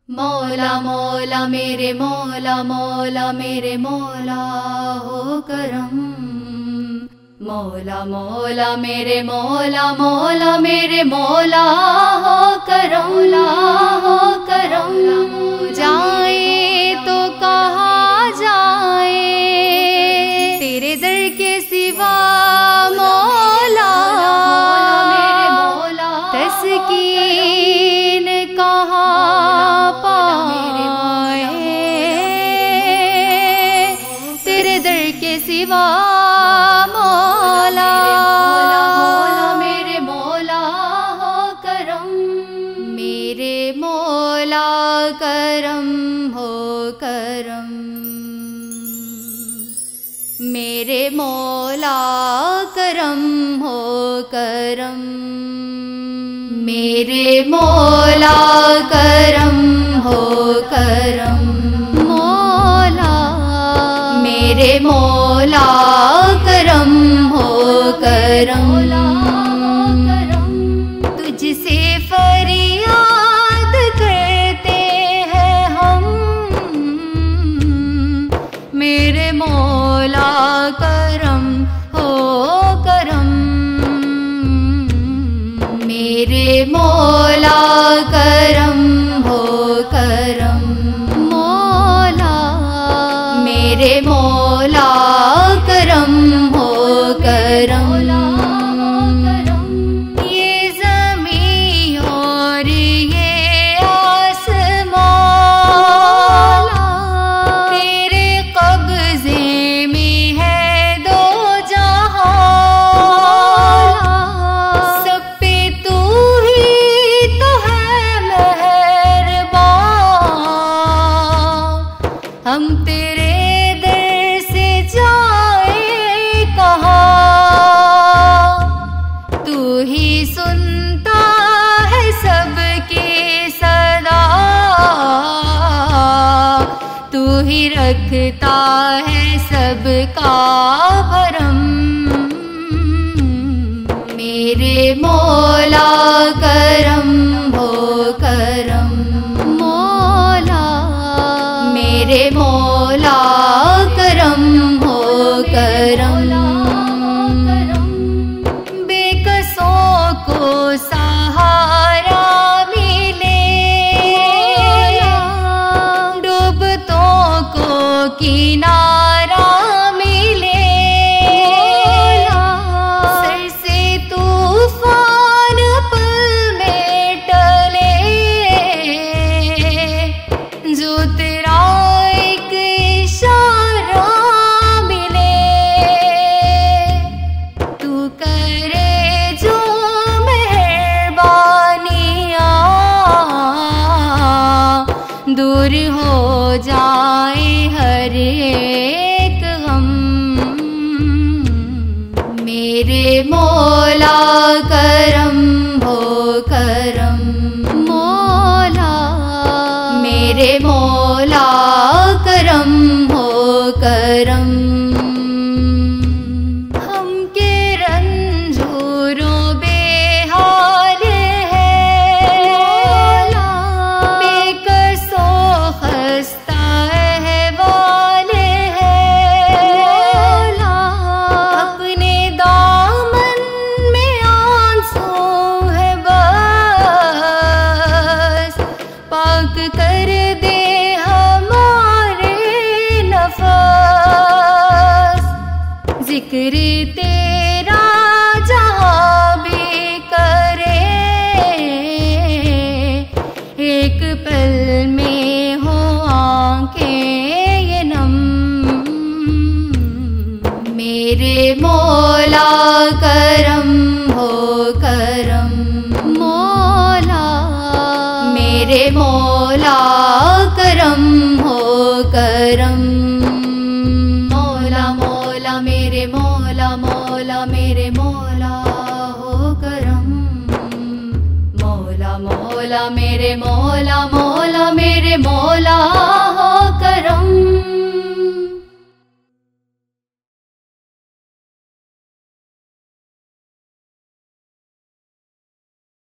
مولا مولا میرے مولا مولا میرے مولا ہو کرم، مولا مولا میرے مولا مولا میرے مولا ہو کرم، ہو کرم۔ جائیں تو کہاں جائیں تیرے در کے سوا مولا، میرے مولا تسکین کہاں پائے تیرے در کے سوا مولا، میرے مولا ہو کرم، میرے مولا کرم ہو کرم، میرے مولا کرم ہو کرم، میرے مولا کرم ہو کرم، مولا میرے مولا کرم ہو کرم، تجھ سے فریاد کرتے ہیں ہم، میرے مولا کرم ہو کرم، میرے مولا کرم ہو کرم، مولا میرے مولا کرم ہو کرم، یہ زمین اور یہ آسمان تیرے قبضے میں ہے دو جہاں، سب پہ تو ہی تو ہے مہربان، ہم تیرے در سے جائیں کہاں، تو ہی سنتا ہے سب کی صدا، تو ہی رکھتا ہے سب کا بھرم، میرے مولا کرم ہو کرم، مولا میرے مولا کرم ہو کرم، بے کسوں کو سہارا ملے، ڈوبتوں کو کنارہ ملے، سر سے طوفان پل میں ٹلے، جو تیرا ایک اشارہ ملے، تو کرے جو مہربانیاں، دور ہو جائے ہر ایک غم، میرے مولا کرم ہو کرم، مولا میرے مولا کرم ہو کرم، ہم کے رنجوروں بے حال ہے بے کسوں خستہ احوال ہے، اپنے دامن میں آنسو ہے بس، پاک کر دے ہمارے نفس، ذکر تیرا جہاں بھی کرے، ایک پل میں ہو آنکھیں یہ نم، میرے مولا کرم ہو کرم، مولا میرے مولا کرم ہو کرم، مولا مولا میرے مولا مولا میرے مولا ہو کرم، مولا مولا میرے مولا مولا میرے مولا ہو کرم۔